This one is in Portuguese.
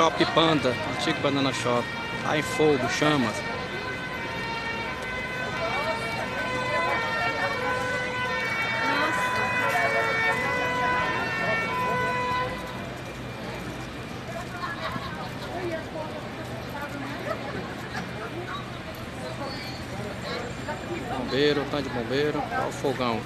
Shop Panda, antigo Banana Shop. Tá em fogo, chamas. Bombeiro, tanto de bombeiro, olha o fogão.